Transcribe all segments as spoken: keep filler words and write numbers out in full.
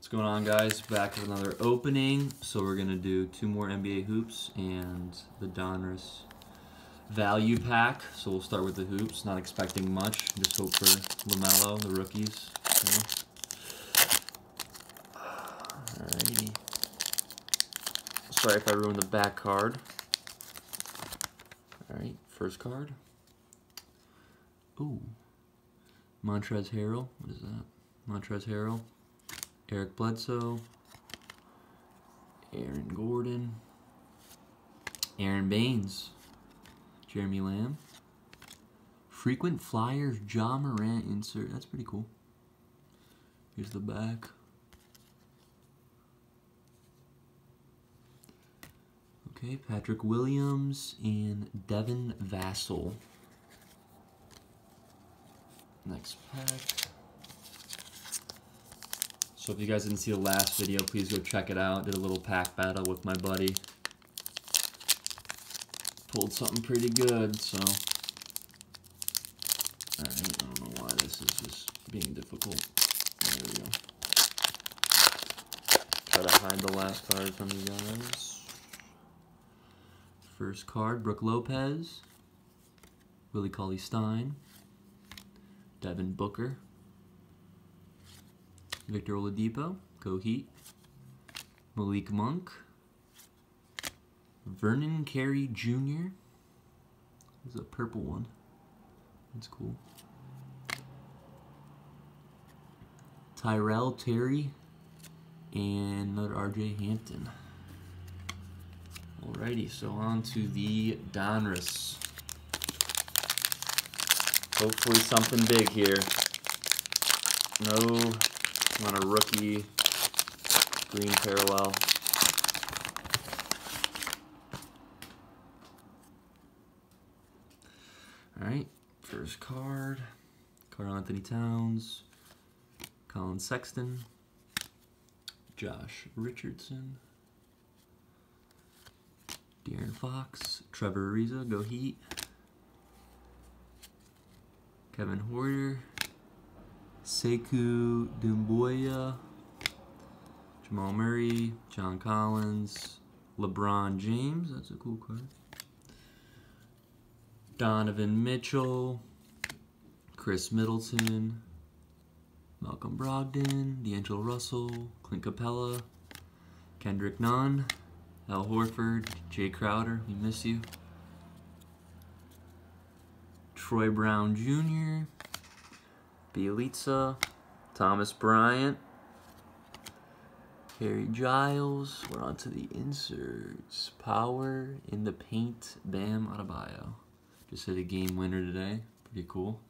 going on, guys? Back with another opening. So we're gonna do two more N B A hoops and the Donruss value pack. So we'll start with the hoops. Not expecting much. Just hope for LaMelo, the rookies. You know? Alrighty. Sorry if I ruined the back card. Alright, first card. Ooh. Montrezl Harrell. What is that? Montrezl Harrell. Eric Bledsoe. Aaron Gordon. Aaron Baines. Jeremy Lamb. Frequent Flyers Ja Morant insert. That's pretty cool. Here's the back. Okay, Patrick Williams and Devin Vassell. Next pack. So if you guys didn't see the last video, please go check it out. Did a little pack battle with my buddy. Pulled something pretty good, so. Alright, I don't know why this is just being difficult. There we go. Try to hide the last card from you guys. First card, Brook Lopez. Willie Cauley-Stein. Devin Booker. Victor Oladipo, go Heat. Malik Monk. Vernon Carey Junior This is a purple one. That's cool. Tyrell Terry. And another R J Hampton. Alrighty, so on to the Donruss. Hopefully something big here. No, on a rookie green parallel. Alright, first card. Karl-Anthony Towns. Colin Sexton. Josh Richardson. De'Aaron Fox. Trevor Ariza, go Heat. Kevin Huerter. Sekou Doumbouya. Jamal Murray. John Collins. LeBron James. That's a cool card. Donovan Mitchell. Chris Middleton. Malcolm Brogdon. D'Angelo Russell. Clint Capella. Kendrick Nunn. Al Horford. Jay Crowder. We miss you. Troy Brown Junior Bielitsa. Thomas Bryant. Harry Giles. We're on to the inserts. Power in the paint. Bam Adebayo. Just hit a game winner today. Pretty cool.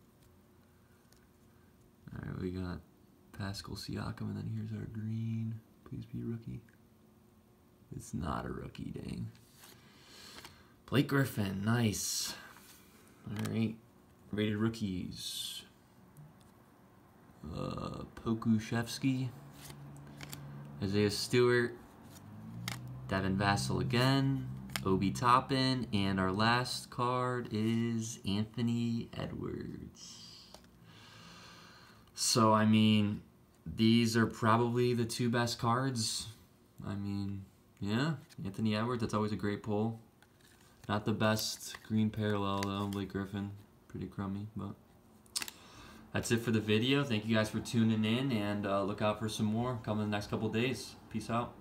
Alright, we got Pascal Siakam, and then here's our green. Please be a rookie. It's not a rookie, dang. Blake Griffin, nice. Alright, rated rookies. Uh, Pokusevski. Isaiah Stewart. Devin Vassell again. Obi Toppin. And our last card is Anthony Edwards. So, I mean, these are probably the two best cards. I mean, yeah, Anthony Edwards, that's always a great pull. Not the best green parallel, though. Blake Griffin, pretty crummy, but that's it for the video. Thank you guys for tuning in, and uh, look out for some more coming in the next couple days. Peace out.